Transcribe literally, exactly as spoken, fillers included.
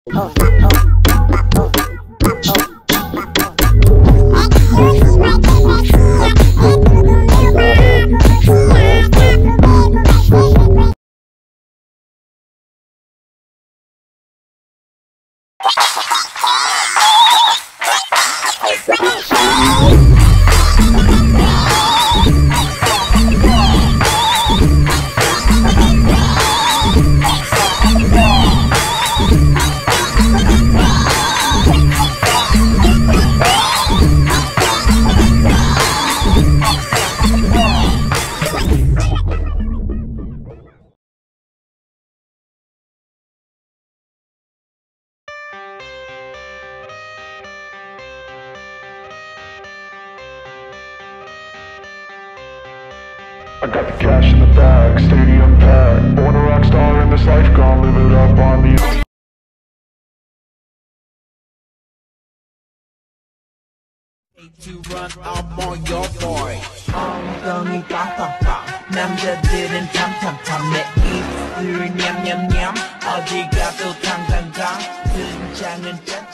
I got the cash in the bag, stadium packed. Born a rock star in this life, gonna live it up on the to run up on your boy. 엉덩이 빵빵빵 남자들은 탐탐탐 내 입술 냠냠냠 어디 가도 탕탕탕 등장은 짠